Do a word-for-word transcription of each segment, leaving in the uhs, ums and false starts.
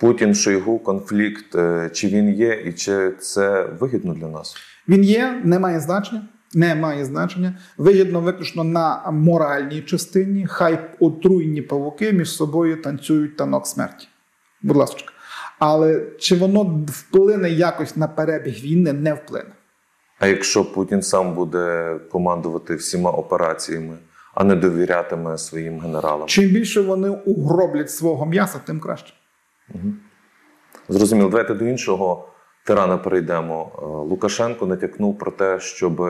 Путін, Шойгу, конфлікт, чи він є і чи це вигідно для нас? Він є, не має значення. Не має значення. Вигідно виключно на моральній частині. Хай отруйні павуки між собою танцюють танок смерті. Будь ласка. Але чи воно вплине якось на перебіг війни? Не вплине. А якщо Путін сам буде командувати всіма операціями, а не довірятиме своїм генералам? Чим більше вони угроблять свого м'яса, тим краще. Угу. Зрозуміло. Давайте до іншого тирана перейдемо. Лукашенко натякнув про те, щоб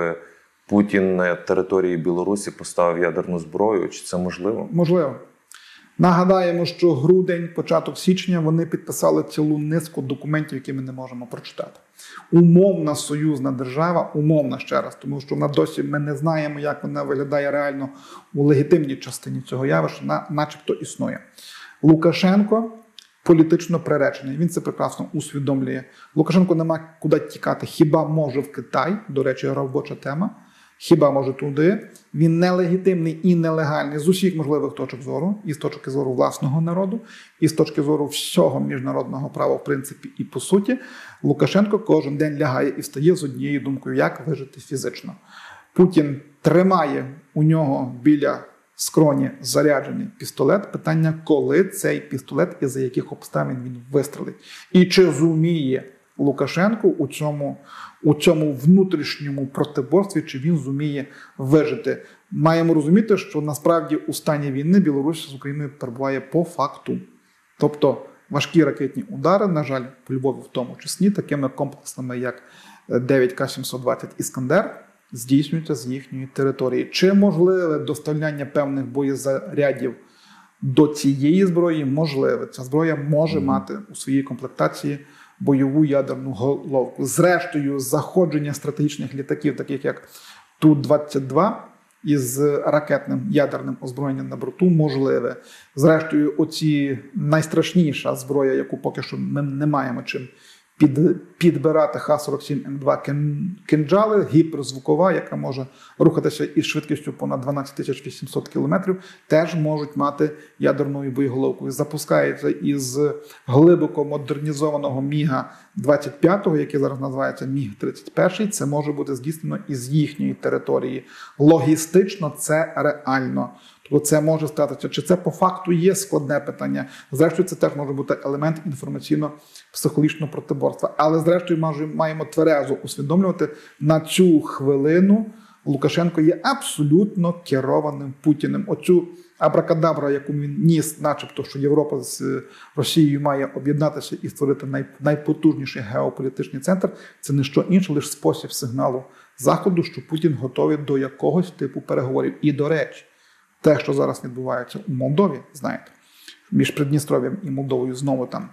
Путін на території Білорусі поставив ядерну зброю. Чи це можливо? Можливо. Нагадаємо, що грудень, початок січня вони підписали цілу низку документів, які ми не можемо прочитати. Умовна союзна держава, умовна ще раз, тому що на досі ми не знаємо, як вона виглядає реально у легітимній частині цього явища, начебто існує. Лукашенко політично приречений, він це прекрасно усвідомлює. Лукашенко нема куди тікати, хіба може в Китай, до речі, робоча тема. Хіба може туди. Він нелегітимний і нелегальний з усіх можливих точок зору. І з точки зору власного народу, і з точки зору всього міжнародного права, в принципі, і по суті. Лукашенко кожен день лягає і встає з однією думкою, як вижити фізично. Путін тримає у нього біля скроні заряджений пістолет. Питання, коли цей пістолет і за яких обставин він вистрелить. І чи зуміє Лукашенко у цьому, у цьому внутрішньому протиборстві, чи він зуміє вижити. Маємо розуміти, що насправді у стані війни Білорусь з Україною перебуває по факту. Тобто важкі ракетні удари, на жаль, по Львові в тому числі, такими комплексними, як дев'ять ка сімсот двадцять «Іскандер», здійснюються з їхньої території. Чи можливе доставляння певних боєзарядів до цієї зброї? Можливе. Ця зброя може mm-hmm. мати у своїй комплектації бойову ядерну головку. Зрештою, заходження стратегічних літаків, таких як Ту двадцять два, із ракетним ядерним озброєнням на борту можливе. Зрештою, оці найстрашніша зброя, яку поки що ми не маємо чим під, підбирати, Х сорок сім М два кинджали, гіперзвукова, яка може рухатися із швидкістю понад дванадцять тисяч вісімсот кілометрів, теж можуть мати ядерною боєголовкою. Запускається із глибоко модернізованого Міга двадцять п'ять, який зараз називається Міг тридцять один. Це може бути здійснено із їхньої території. Логістично це реально. Тобто це може статися. Чи це по факту є складне питання? Зрештою, це теж може бути елемент інформаційно-психологічного протиборства. Але зрештою, маємо тверезо усвідомлювати, на цю хвилину Лукашенко є абсолютно керованим Путіним. Оцю абракадабра, яку він ніс, начебто, що Європа з Росією має об'єднатися і створити най, найпотужніший геополітичний центр, це не що інше, лише спосіб сигналу Заходу, що Путін готовий до якогось типу переговорів. І, до речі, те, що зараз відбувається у Молдові, знаєте, між Придністров'ям і Молдовою знову там.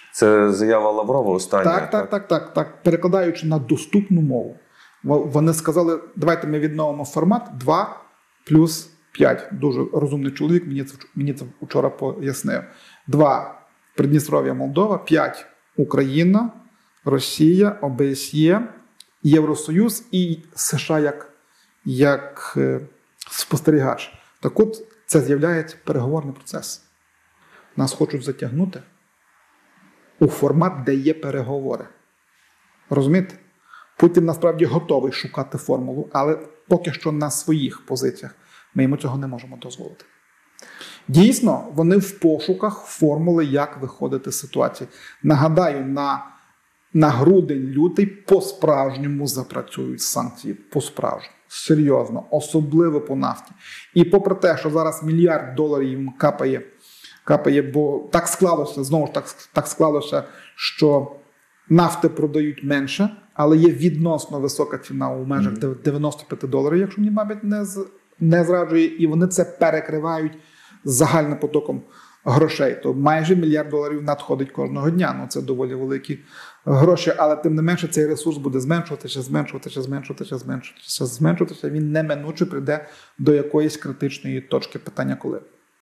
Це заява Лаврова остання. Так, так, так, так, так. Перекладаючи на доступну мову. Вони сказали, давайте ми відновимо формат два плюс п'ять. Дуже розумний чоловік, мені це, мені це вчора пояснив. два Придністров'я, Молдова, п'ять Україна, Росія, О Б С Є, Євросоюз і США як, як е, спостерігач. Так от, це з'являється переговорний процес. Нас хочуть затягнути у формат, де є переговори. Розумієте? Путін насправді готовий шукати формулу, але поки що на своїх позиціях ми йому цього не можемо дозволити. Дійсно, вони в пошуках формули, як виходити з ситуації. Нагадаю, на, на грудень-лютий по-справжньому запрацюють санкції. По-справжньому. Серйозно. Особливо по нафті. І попри те, що зараз мільярд доларів їм капає, капає, бо так склалося, знову ж так, так склалося, що нафти продають менше, але є відносно висока ціна у межах дев'яносто п'ять доларів, якщо мені, мабуть, не, з, не зраджує, і вони це перекривають загальним потоком грошей. То майже мільярд доларів надходить кожного дня. Ну, це доволі великі гроші, але тим не менше цей ресурс буде зменшуватися, зменшуватися, зменшуватися, зменшуватися, зменшуватися. Він неминуче прийде до якоїсь критичної точки. Питання коли.